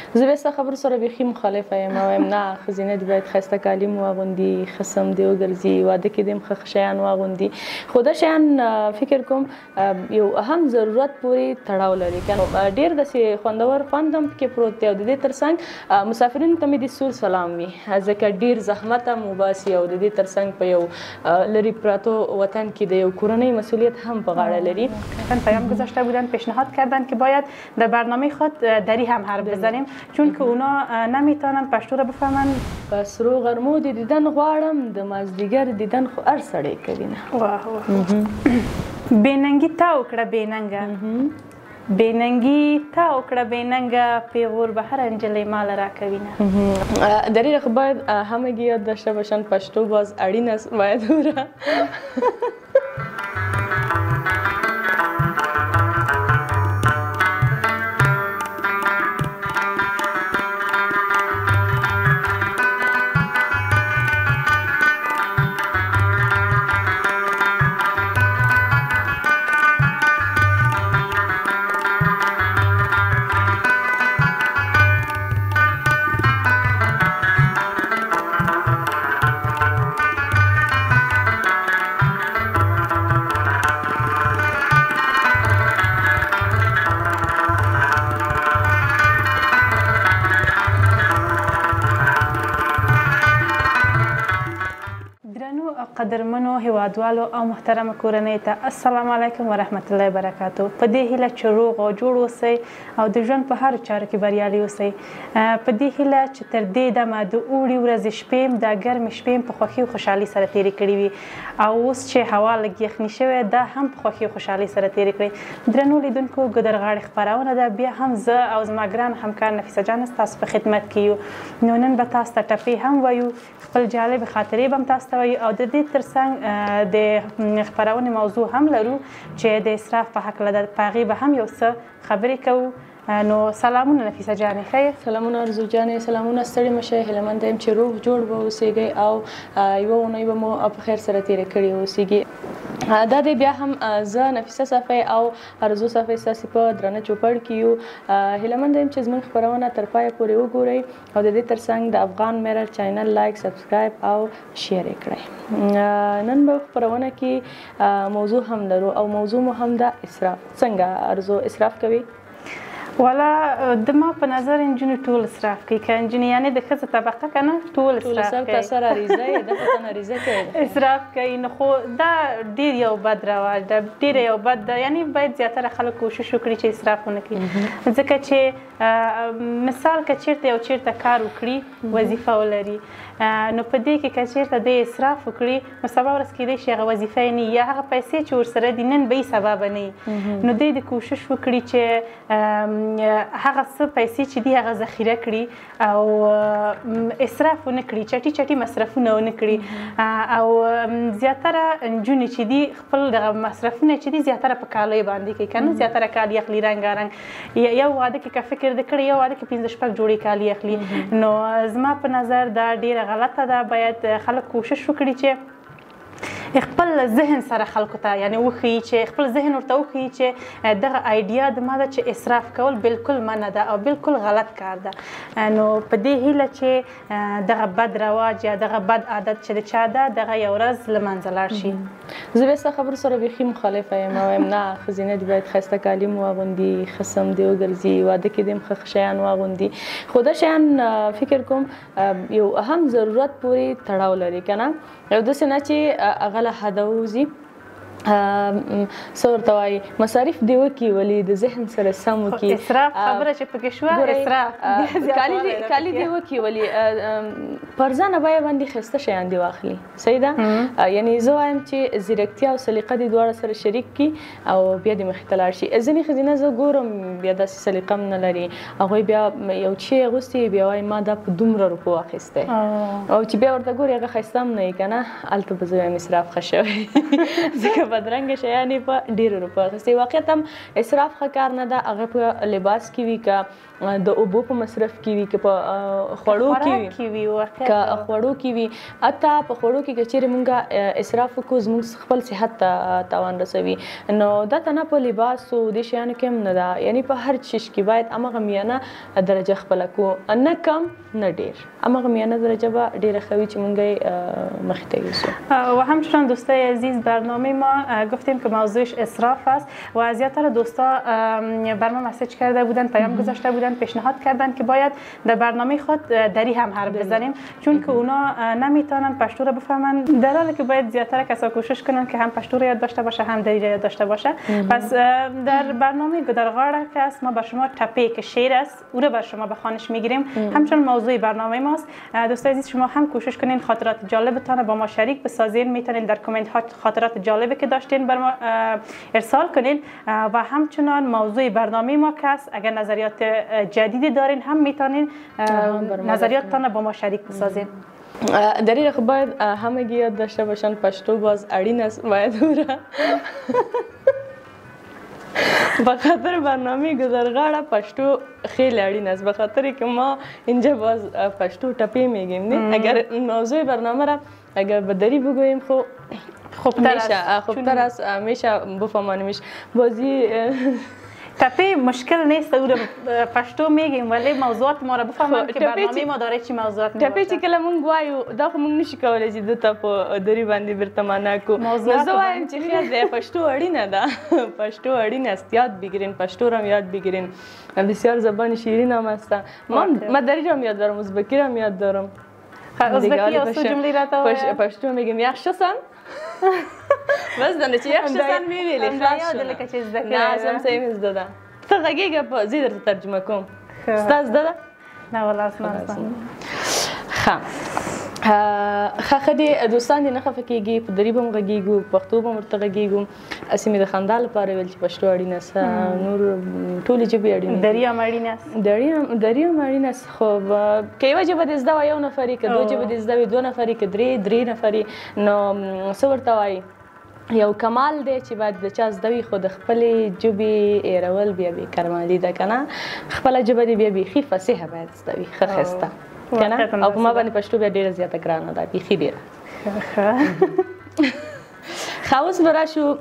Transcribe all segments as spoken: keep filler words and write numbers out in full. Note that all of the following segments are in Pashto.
زه بیا ستا خبرو سره بیخي مخالفه یم او وایم نه ښځینه دې باید ښایسته کالي واغوندي ښه دې وګرځي واده کې دې هم ښه شیان واغوندي خو دا شیان فکر کوم یو اهم ضرورت پورې تړاو لري که ډېر داسې خوندور خوند هم پکې پروت دی او د دې تر څنګ مسافرینو ته مې د سور سلام وي ځکه ډېر زحمت هم وباسي او د دې تر څنګ په یو لرې پراتو وطن کې د یو کورنۍ مسئولیت هم په غاړه لري. پیام گذاشته بودن پیشنهاد کردن که باید در برنامه خود دری هم حرف بزنیم چون که اونا نمیتونن پشتو را بفهمن. پس رو غرمو د دیدن غواړم د مازدیګر دیدن خو هر سړی کوي نه. واه واه بېننګي تا وکړه بېننګه بېننګي تا وکړه بېننګه پیغور به هر نجلۍ مال راکوي نه. دریغ باید همگی یاد داشته باشن پشتو باز اړین است باید وره. قدرمنو هیوادوالو او محترم کورنۍ ته السلام علیکم و رحمت الله وبرکاتو. په دې هیله چې روغ او جوړ اوسئ او د ژوند په هر چارو کې بریالي اوسئ. په دې هیله چې تر دې دمه د اوړي ورځې شپې د ګرمې شپې په خوښۍ او خوشحالۍ سره تېرې کړې وي او اوس چې هوا لږ یخني شوې دا هم په خوښۍ او خوشحالۍ سره تېرې کړئ. درنو لیدونکو ګودرغاړې خپرونه ده بیا هم زه او زما ګران همکار نفیسه جان ستاسو په خدمت کې یو. نو نن به تاسو ته ټپې هم وایو خپل جالب خاطرې به هم تاسو ته وایو او د دې تر څنګ د خپرونې موضوع هم لرو چې د اسراف په هکله ده په هغې به هم یو څه خبرې کوو. نو سلامونه نفیسه جانې ښه سلامونه ارزو جانې سلامونه ستړي مه شئ هیله منده یم چې روغ جوړ به اوسیږئ او یوه اونۍ به مو په خیر سره تېره کړې اوسیږي. دا دی بیا هم زه نفیسه صفی او ارزو صفی ستاسې په درانه چوپړ کې یو. هیله منده یم چې زموږ خپرونه تر پایه پورې وګورئ او د دې تر څنګ د افغان میرر چینل لایک سبسکرایب او شیر یې کړئ. نن به خپرونه کې موضوع هم لرو او موضوع مو هم ده اسراف. څنګه ارزو اسراف کوي؟ والا د ما په نظر انجونې ټول اسراف کوي که انجونې یعنې د ښځه طبقه که نه ټول اسراف کوي. ټول سر عریضه یې ده په تن عریضه کوي اسراف کوي. نو خو دا ډېر یو بد رواج ده ډېره یو بد ده یعنې باید زیاتره خلک کوشش وکړي چې اسراف ونه کړي ځکه چې مثال که چېرته یو چېرته کار وکړي وظیفه ولري نو په دې کې که چېرته د اسراف وکړي نو سبا ورځ کېدای شي هغه وظیفه یې نه یا هغه پیسې چې ورسره دي نن به یې سبا به نه وي. نو دی د کوشش وکړي چې هغه څه پیسې چې دي هغه ذخیره کړي او اسراف ونه کړي چټي چټي مصرفونه ونه کړي او زیاتره نجونې چې دي خپل دغه مصرفونه چې دي زیاتره په کالیو باندې کوي که نه زیاتره کالي اخلي رنګارنګ یو واده کې که فکر دې کړی یو واده کې پنځه شپږ جوړې کالي اخلي. نو زما په نظر دا ډېره غلطه ده. باید خلک کوشش وکړي چې خپل ذهن سره خلکو ته یعنی وښیي چې خپل ذهن ورته وښیي چې دغه آیډیا د ما ده چې اسراف کول بالکل منع ده او بالکل غلط کار ده. نو په دې هیله چې دغه بد رواج یا دغه بد عادت چې د چا ده دغه یو ورځ له منځه لاړ شي. زه بیا ستا خبرو سره بیخي مخالفه یم او وایم نه ښځینه دې باید ښایسته کالي واغوندي ښه سم دې وګرځي واده کې دې هم ښه شیان واغوندي خو دا شیان فکر کوم یو اهم ضرورت پورې تړاو لري که نه یو داسې نه چې هغه له حده ووځي څه ورته وایي مصارف دې وکړي ولې د ذهن سره سم وکړي. اسراف خبره چې پکې شوه اسراف کالي دې وکړي ولې پر ځانه بیه باندې ښایسته شیان دې واخلي صحیح ده. یعنې زه وایم چې ځیرکتیا او سلیقه دې دواړه سره شریک کړي او بیا دې مخې ته لاړ شي. ځینې ښځینه زه ګورم بیا داسې سلیقه هم نه لري هغوی بیا یو شی اغوستی بیا وایي ما دا په دومره روپو اخیستی او چې بیا ورته ګوري هغه ښایسته هم نه وي که نه هلته به زه وایم اسراف ښه شوی ځکه بدرنګه شیان یې په ډېرو روپو اخیستې. واقعیت هم اسراف ښه کار نه ده. هغه په لباس کې وي که د اوبو په مصرف کې وي که په خوړو کې وي که خوړو کې وي. حتی په خوړو کې که چیرې مونږ اسراف وکړو زموږ خپل صحت ته تاوان رسوي. نو دا ته نه په لباسو دې شیانو کې هم نه ده. یعنې په هر چیز کې باید همغه میانه درجه خپله کړو، نه کم نه ډیر. همغه میانه درجه به ډیره ښه وي چې مونږ یې مخې ته یوسو. و همچنان دوستای عزیز برنامه ما گفتیم که موضوعش اسراف است و زیادتر دوستا برنامه مسیج کرده بودن، پیام گذاشته بودن، پیشنهاد کردن که باید در برنامه خود دری هم حرف بزنیم چون که اونا نمیتونن پشتو رو بفهمن، در حالی که باید زیادتر کسا کوشش کنن که هم پشتو رو یاد داشته باشه هم دری رو یاد داشته باشه. پس در برنامه گدرغاړه که است ما بر شما تپه که شعر است او رو بر شما به خوانش میگیریم. همچنان موضوع برنامه ماست. دوستای عزیز شما هم کوشش کنین خاطرات جالبتان با ما شریک بسازین. میتونین در کامنت ها خاطرات جالبی که داشتین بر ما ارسال کنین و همچنان موضوع برنامه ما که است اگر نظریات جدیدی دارین هم میتونین نظریاتتان با ما شریک بسازین. در این خب باید همگی یاد داشته باشن پشتو باز اړین است. باید او را به خاطر برنامه گذرغاړه پشتو خیلی اړین است، به خاطر که ما اینجا باز پشتو ټپې میگیم نه. اگر موضوع برنامه را اگر به دری بگوییم خب خوبتر است خوبتر است میشه بفهمانیمش. بازی تپه مشکل نیست او رو پشتو میگیم ولی موضوعات ما رو بفهمن که برنامه ما داره چی موضوعات می باشه. تپه چې کله مونږ وایو دا خو مونږ نشي کولی چې د ته په دری باندې بیرته معنا کو. نو زه وایم چې خیر دی پشتو اړینه ده. پشتو اړین است، یاد بگیرین. پشتو رو هم یاد بگیرین. بسیار زبان شیرین هم است. من دری رو هم یاد دارم، ازبکی رو هم یاد دارم. ازبکی اصلا جمله را تو پشتو میگیم yaxshisan بس دنه چې yaxshisan میویلې خلاص شو. لکه چې زده کړې نه سم سیم زده ده. ته غږیږه په زه درته ترجمه کوم. ستا زده ده؟ نه والله اصلا ښه ښه ښه دې دوستان دې نه خفه کېږي. په دري به هم غږېږو، پښتو به هم ورته غږېږو. هسې مې د خندا لپاره ویل چې پښتو اړینه است. نور ټولې ژبې اړینې دي. دري هم اړینه است. دري هم اړینه است. خو که یوه ژبه دې زده وه یو نفري، که دوه ژبې دې زده وي دوه نفري، که درې درې نفري، نو څه ورته وایي یو کمال دی چې باید د چا زده وي خو د خپلې ژبې هېرول بیا بې کارمالي ده که نه. خپله ژبه دې بیا بیخي فصیحه باید زده وي، ښه ښایسته که نه. او په ما باندې پښتو بیا ډېره زیاته ګرانه ده، بیخي ډېره. ښه اوس به راشو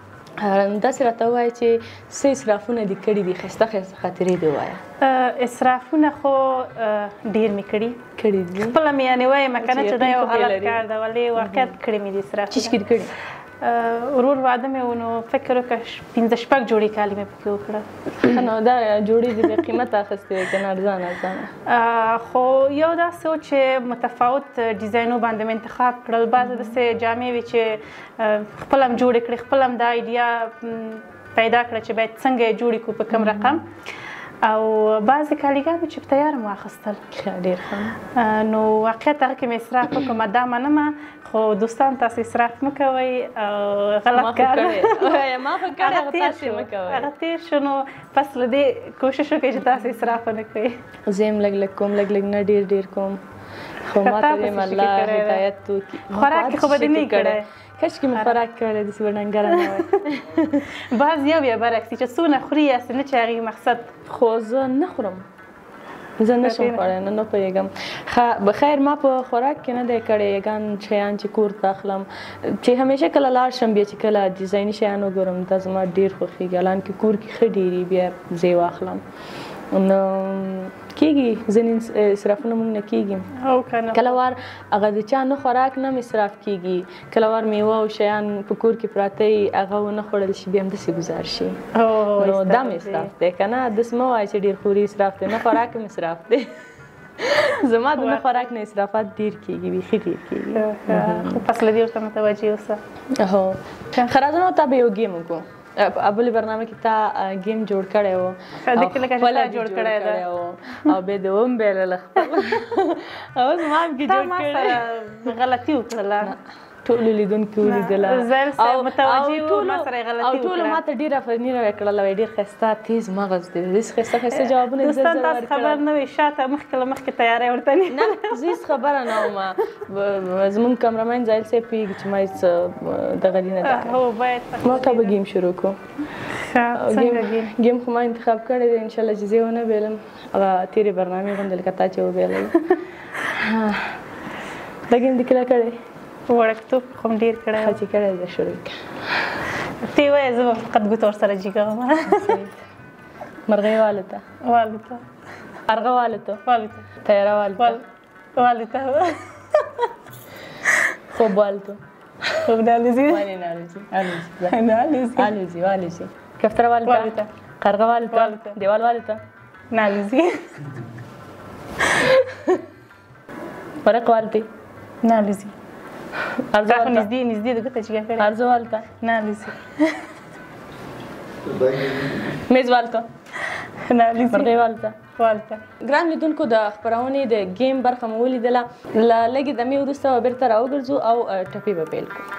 داسې راته ووایه چې څه اسرافونه دې کړي دي، ښایسته ښایسته خاطرې دې ووایه. اسرافونه خو ډېر مې کړي کړي دي. خپله مې یعنې وایم که نه چې دا یو غلط کار ده ولی واقعیت کړي مې دي اسرافونه. چی شکل کړي؟ ورور واده مې و نو فکر وکړه پنځه شپږ جوړې کالي مې پکې وکړه. نو دا جوړې دې بې قیمته اخیستې وې که نه ارزانه ارزانه؟ خو یو داسې و چې متفاوت ډیزاینو باندې مې انتخاب کړل. بعضې داسې جامې وې چې خپله هم جوړې کړې، خپله هم دا ایډیا پیدا کړه چې باید څنګه یې جوړې کړو په کوم رقم. او بعضې کالیګان مې چې په تیاره مو اخیستل. ډېر ښه. نو واقعیت هغه کې مې اسراف وکړم. دا منمه خو دوستان تاسو اسراف مه کوئ. غلط کار ما خو کړی تاسې مه کوئ. هغه تېر شو نو پس له دې کوشش وکړئ چې تاسو اسراف ونه کړئ. زه هم لږ لږ کوم، لږ لږ نه ډېر ډېر کوم. خو ما ته دې الله هدایت وکړي. خوراک خو به دې نه کړی. کاشکې مې خوراک کړی داسې به ډنګره نه وای. بعض یو بیا برعکس چې څونه خوري هسې نه چې هغې مقصد. خو زه نه خورم، زه نشم خوړی، نه نه پوهېږم. ښه بخیر ما په خوراک کې نه دی کړی یګان شیان چې کور ته اخلم چې همیشه کله لاړ شم بیا چې کله ډیزایني شیان وګورم دا زما ډېر خوښېږي. حالانکې کور کې ښه ډېري بیا زه یې واخلم. نو کېږي ځینې اسرافونه مونږ نه کېږي. کله وار هغه د چا نه خوراک نه مصرف کېږي. کله وار میوه او شیان په کور کې پراته وي هغه ونه خوړل شي بیا همداسې ګزار شي. نو دا م اسراف دی که نه. داسې مه وایه چې ډېر خوري اسراف دی. نه خوراک هم اسراف دی. زما د نه خوراک نه اسرافات ډېر کېږي، بیخي ډېر کېږي. خو پس له دې ورته متوجه اوسه. هو ښه راځه نو تا به یو گیم وکړو. اول برنامه کې تا گیم جوړ کړی و خپله جوړ کړی ده او بیا دې ومبایلله خپله. اوس ما هم کې جوړ کړی. غلطي وکړله. ټولو لیدونکو ولیدله زر صاحب متوجه وو ما سره غلطي او ټولو ماته ډېره افریني راکړله وایي ډېر ښایسته تیز مغز دی داسې ښایسته ښایسته جوابونه یې زر زر دوستان تاسو خبر نه وي شاته مخکې له مخکې تیاری ورته نه زه هېڅ خبره نه وم زموږ کمرمین زاهل صاحب پوهېږي چې ما هېڅ دغه دي نه ده هو باید ما که به ګیم شروع کړو څنګه ګیم ګیم خو ما انتخاب کړی دی انشاءالله چې زه یې ونه بېلم هغه تېرې برنامې غوندې لکه تا چې وبېلوي دا ګیم دې کله کړی وړکتوب خو م ډېر کړی ښه چې کړی زه شروع کړه ته یې وایه زه به فقط ګوته ورسره جګوم مرغۍ والوته والوته کارغه والوته والوته تیاره والوته والوته خوب والوته خوب نه الوزي ولې نه الوزي الوزي نه الوزي الوزي والوزي کفتره والوته کارغه والوته دیوال والوته نه الوزي ورق والوتې نه الوزي ارزو دا خو والوته نږدې نږدې د ګوته جګه کړې ارزو والوته نه الوزي میز والوته نه الوزي مرغۍ والوته والوته ګران لیدونکو د خپرونې د ګیم برخه مو ولیدله له لږې دمې وروسته به بېرته راوګرځو او ټپې به پیل کړو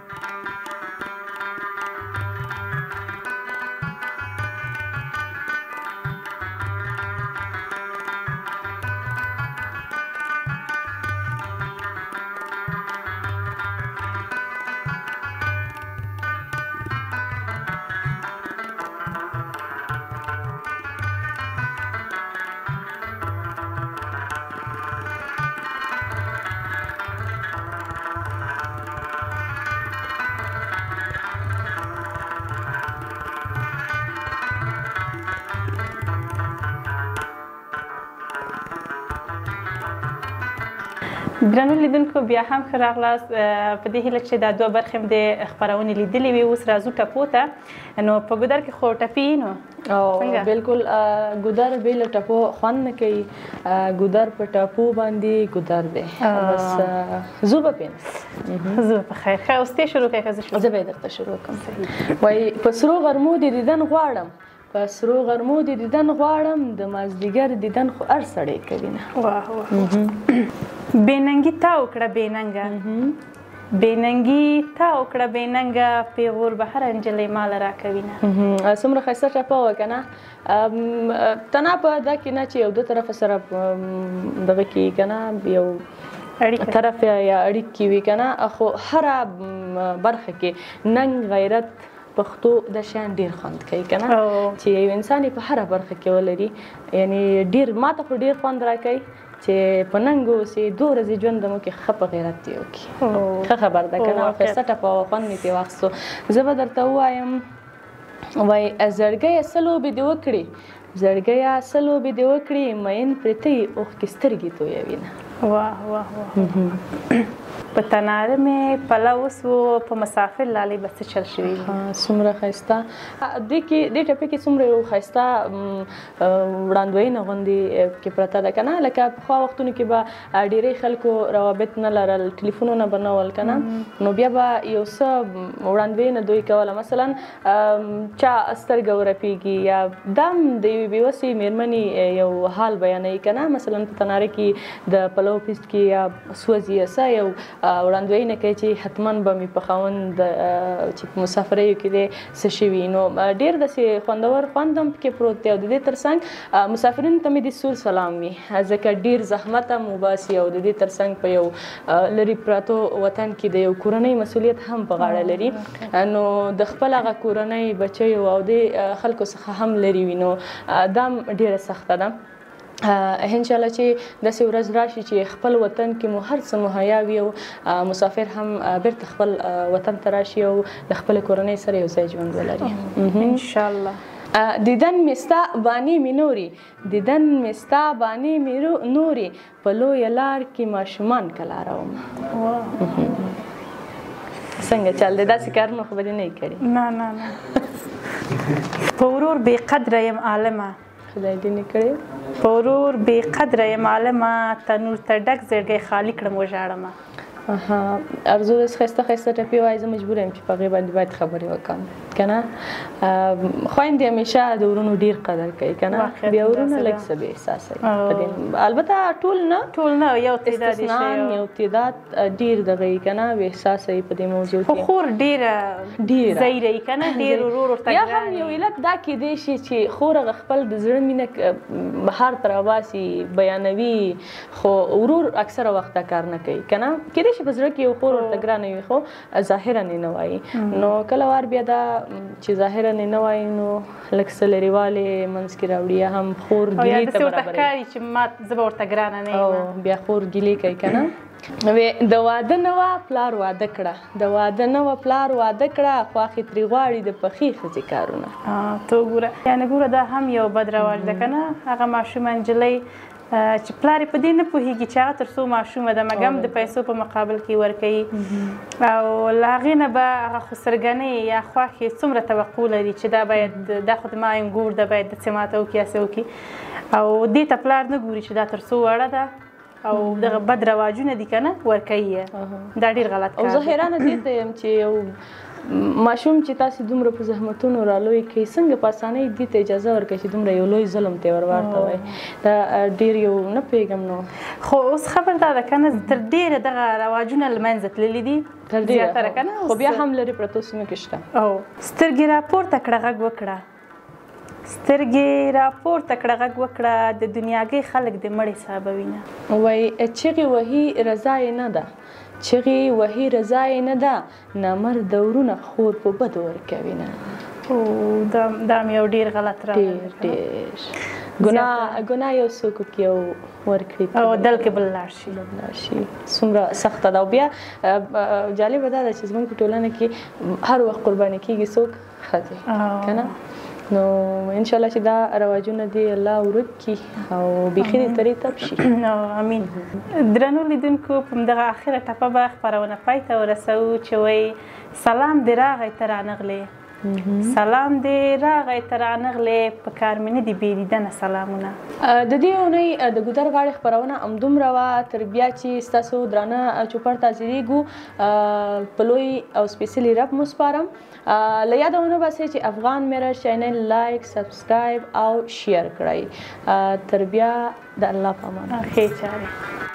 درنو لیدونکو بیا هم ښه راغلاست په دې هیله چې دا دوه برخې م د خپرونې لیدلې وي اوس راځو ټپو ته نو په ګودر کې خو ټپې نو بالکل ګودر بې له ټپو خوند نه کوي ګودر په ټپو باندې ګودر دی بس زه به پې زه په خیر ښه اوس ته شروع کړئ که زه شروع زه به یې درته شروع کړم وایي په سرو غرمو دې دیدن غواړم په سرو غرمو دې دیدن غواړم د مازدیګر دیدن خو هر سړی کوي نه واه واه بېننګي تا وکړه بېننګه بېننګي تا وکړه بېننګه پیغور به هره نجلۍ ماله راکوي نه څومره ښایسته ټپه وه که نه تنها په دا کې نه چې یو دو طرفه سره دغه کېږي که نه یو طرف یا اړیکې وي که نه خو هره برخه کې ننګ غیرت پښتو د شیان ډېر خوند کوي که نه چې یو انسان یې په هره برخه کې ولري یعنې ډېر ما ته خو ډېر خوند راکوي چې په ننګ اوسې دوه ورځې ژوند مو کې ښه په غیرت دې وکړي ښه خبر ده که نه ښایسته ټپه وه خوند مې ترې واخیستو زه به درته ووایم وایي زړګیه څه لوبې دې وکړي زړګیه څه لوبې دې وکړي مین پرې ته یې اوښکې سترګې تویوي نه واه واه واه په تناره مې پله وسو په مسافر لالې به څه چل شوي څومره ښایسته دې کې دې ټپې کې څومره یو ښایسته وړاندوینه غوندې کې پرته ده که نه لکه پخوا وختونو کې به ډېری خلکو روابط نه لرل ټلیفونونه به نه ول که نه نو بیا به یو څه وړاندوینه دوی کوله مثلا چا سترګه ورپېږي یا دا هم د یوې بېوسې مېرمنې یو حال بیانوي که نه مثلا په تناره کې د پلو پیسټ کې یا سوځي یا څه یو وړاندوینه کوي چې حتما به مې په خاوند چې په مسافریو کې دی څه شوي نو ډېر داسې خوندور خوند هم پکې پروت دی او د دې تر څنګ مسافرینو ته مې د سور سلام وي ځکه ډېر زحمت هم وباسي او د دې تر څنګ په یو لرې پراتو وطن کې د یو کورنۍ مسؤلیت هم په غاړه لري نو د خپل هغه کورنۍ بچیو او د خلکو څخه هم لرې وي نو دا هم ډېره سخته ده انشاءالله چې داسې ورځ راشي چې خپل وطن کې مو هر څه مهیا وي او مسافر هم بیرته خپل وطن ته راشي او د خپلې کورنۍ سره یو ځای ژوند ولري انشاءالله دیدن مستا بانی می نوري دیدن مستا بانی می نوري په لویه لار کې ماشومان کله راوم څنګه چل دی داسې کارونه خو به دې نه یې کړي نه نه نه په ورور بې قدره یم عالمه خدای دې نه کړی په ورور بې قدره یم عالمه تنور ته ډک زړګی خالي کړم وژاړمه ارزو داسې ښایسته ښایسته ټپې وایي زه مجبوره یم چې په هغې باندې باید خبرې وکړم کنه خویندې همیشه د ورونو ډیر قدر کوي کنه بیا ورونه لږ څه بې احساسه البته ټول نه ټول نه یو تعداد استثنا یو تعداد ډیر دغه یې کنه بې احساسه په دې موضوع کې خو خور ډیره ډیره ځایره یې کنه ډیر ورور ورته یا هم یو علت دا کیدای شي چې خور هغه خپل د زړه مینه بهر ته راباسي بیانوي خو ورور اکثره وخت کار نه کوي کنه کیدای شي په زړه کې یو خور ورته ګرانه وي خو ظاهرا یې نه وایي نو کله وار بیا دا چې ظاهرا یې نه وایي نو لږ څه لرېوالی منځ کې راوړي یا هم خور ګیلې ته برابروي چې ما زه به ورته ګرانه نه یم بیا خور ګیلې کوي کنه د واده نه وه پلار واده کړه د واده نه وه پلار واده کړه خواښې ترې غواړي د پخې ښځې کارونه ته وګوره یعنې ګوره دا هم یو بد رواج ده که نه هغه ماشومه نجلۍ چې پلار یې په دې نه پوهېږي چې هغه تر څو ماشومه ده مګم د پیسو په مقابل کې ورکوي او له هغې نه به هغه خسرګنۍ یا خواښې څومره توقع لري چې دا باید دا خو زما انګور ده باید داسې ماته وکړي هسې وکړي او دې ته پلار نه ګوري چې دا تر څو وړه ده او دغه بد رواجونه دي که نه ورکوي یې دا ډېر غلط کار او زه حیرانه دې ته یم چې یو ماشوم چې تاسې دومره په زحمتونو رالوی کوي څنګه په اسانۍ دې ته اجازه ورکوي چې دومره یو لوی ظلم ته ور ورته وایي دا ډېر یو نه پوهېږم نو خو اوس خبر دا ده که نه تر ډېره دغه رواجونه له منځه تللي دي تر ډېره که نه خو بیا هم لرې پرتو سیمو کې شته او سترګې راپورته کړه غږ وکړه سترګې راپورته کړه غږ وکړه د دنیاګۍ خلک د مړې حسابوینه وایي چغې وهي رضا یې نه ده چغې وهي رضا یې نه ده نامرده ورونه خور په بدو ورکوي نه دا هم یو ډېر غلط ډېر ډېر ګناه ګناه یو څوک وکړي او ورکړي او دل کې بل لاړ شي بل لاړ شي څومره سخته ده او بیا جالبه دا ده چې زموږ په ټولنه کې هر وخت قرباني کېږي څوک ښځې که نه نو انشاءالله چې دا رواجونه دي الله ورک کړي او بیخي دې ترې تپ شي امین درنو لیدونکو په همدغه اخره ټپه به خپرونه پای ته ورسوو چې وایي سلام دې راغی ته رانغلې سلام دې راغی ته رانغلې په کار مې نه دي بې لیدنه سلامونه د دې اونۍ د ګودر غاړې خپرونه همدومره وه تر بیا چې ستاسو درانه چوپړ ته حاضرېږو په لوی او سپېڅلي رب مو سپارم له یاده ونه باسئ چې افغان میرر چینل لایک سبسکرایب او شیر کړئ تر بیا د الله په امان ښې چارې